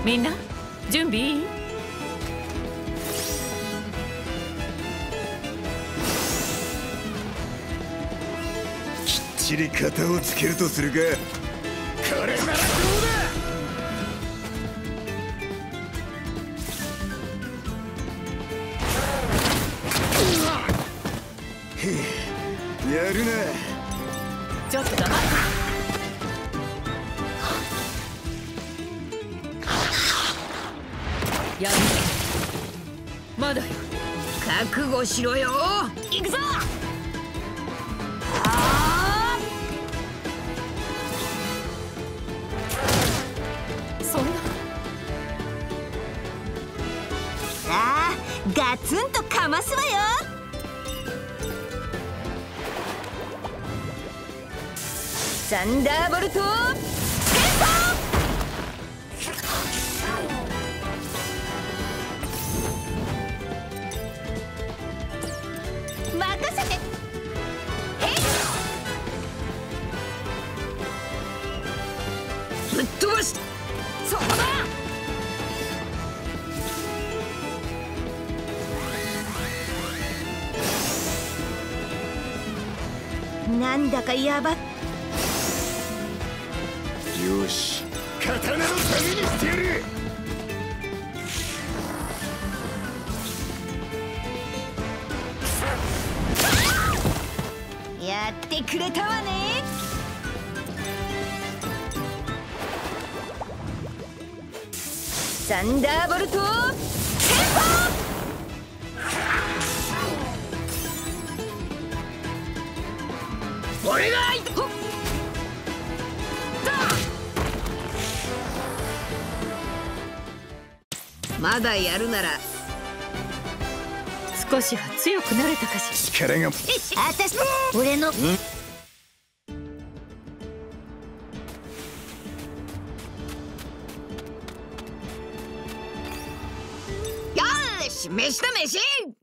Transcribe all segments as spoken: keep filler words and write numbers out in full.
みんな準備いい？ きっちり型をつけるとするか。これならどうだ。やるな。 ちょっと黙って。やる。まだよ。 覚悟しろよ。行くぞ。 そんな。 さあガツンとかますわよ。サンダーボルト任せて。ぶっ飛ばしそこだ。なんだかやばっ。 よし、刀のためにしてやる。 やってくれたわね。サンダーボルトテンポ。俺がいとまだやるなら少しは強くなれたかしら。 力が。 あたし俺の。よし飯だ飯。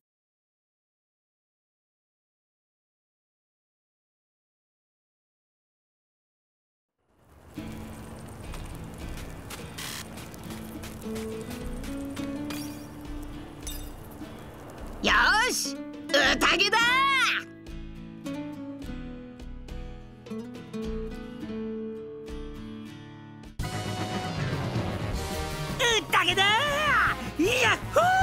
よし宴だ。宴だ。やっほー。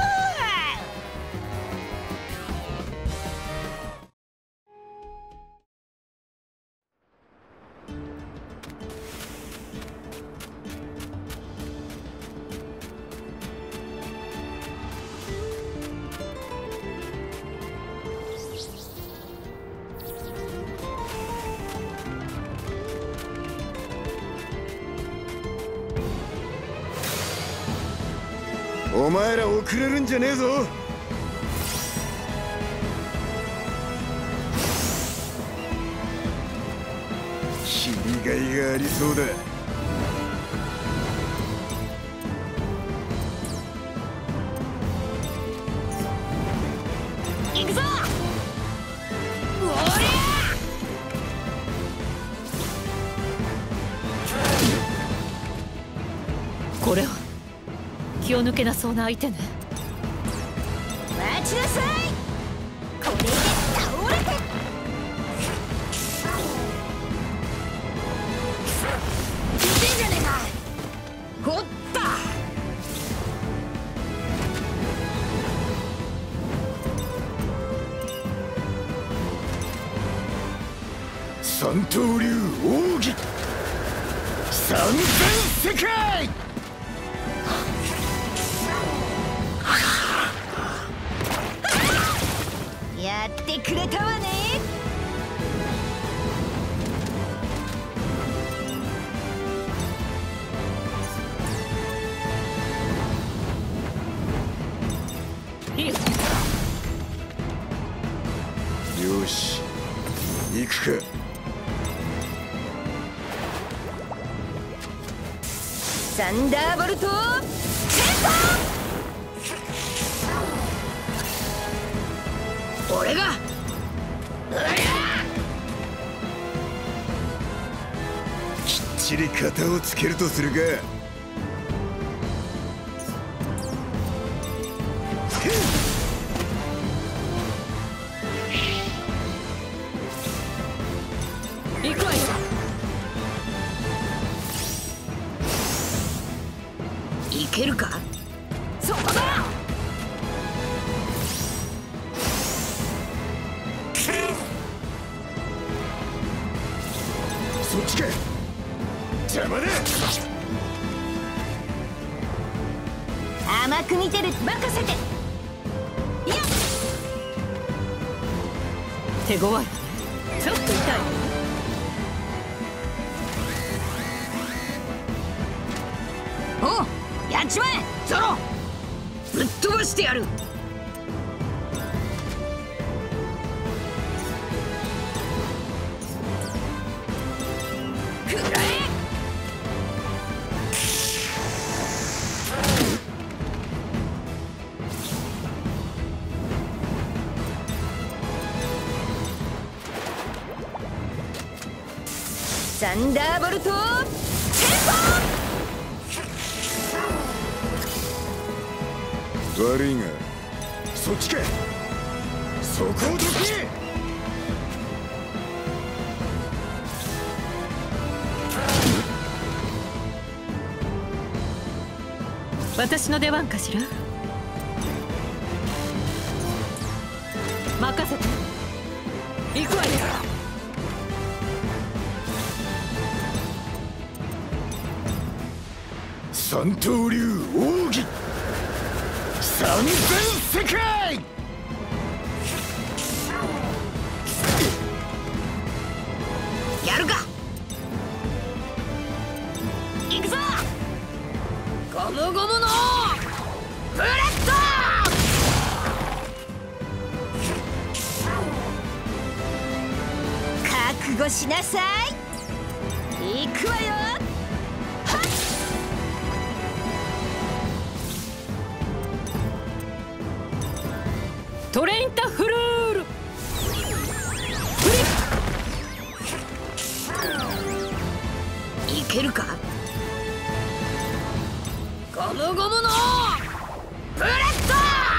お前ら遅れるんじゃねえぞ。切りがいがありそうだ。 行くぞ。おりゃ。 これは気を抜けなそうな相手ね。 待ちなさい。これで倒れて。いてんじゃねえか。ほった。 三刀流奥義三千世界。 やってくれたわね。 いいよ。 よし行くか。 サンダーボルトテンポ。俺がきっちり型をつけるとするか。 けるか。そこだ。 そっちか。邪魔だ。 甘く見てる。任せて。いや、 手強いわね。ちょっと痛い。 おう、やっちまえゾロ。ぶっ飛ばしてやる。くらえ。サンダーボルトテンポ。 悪いがそっちか。そこをどけ。 私の出番かしら。任せて。行くわよ。 三刀流奥義三千世界。 やるか。行くぞ。ゴムゴムのブレッド。覚悟しなさい。行くわよ。 トレインタフルール。 いけるか。ゴムゴムのブレッド。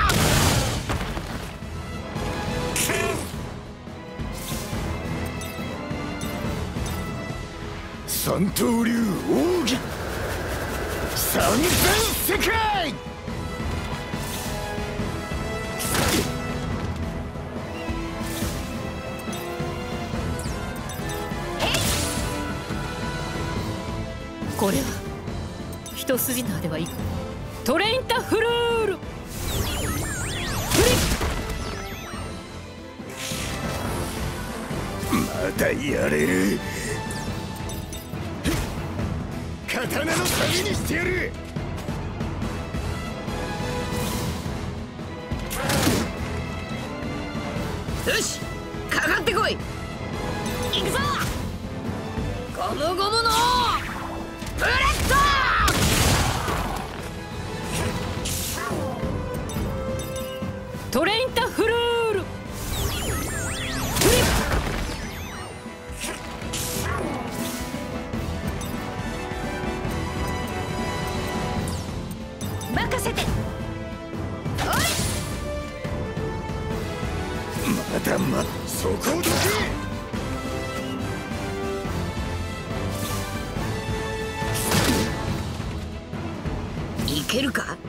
三刀流奥義三千世界。 これは一筋縄ではいく。トレインタフルール。 まだやれる。刀の旅にしてやる。 よし、かかってこい。行くぞ。ゴムゴムのブレッド。 トレインタフルール。 任せて。 まだまそこをどけ。 いけるか。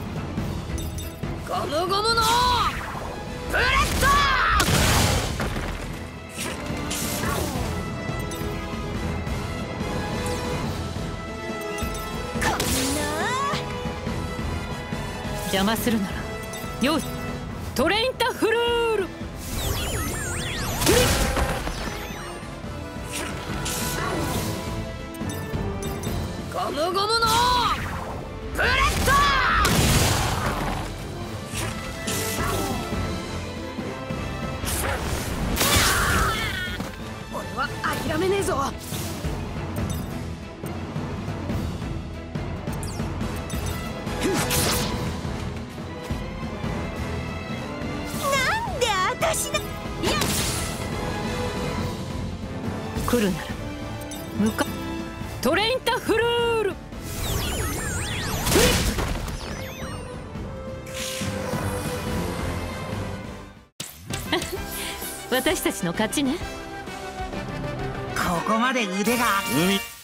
ゴムゴムのブレッド。こんな邪魔するならよし。トレインタフルール。 ゴムゴムのブレッド。俺は諦めねえぞ。なんで私だ。いや、 来るなら向か。トレインタフルール。私たちの勝ちね。 ここまで腕が海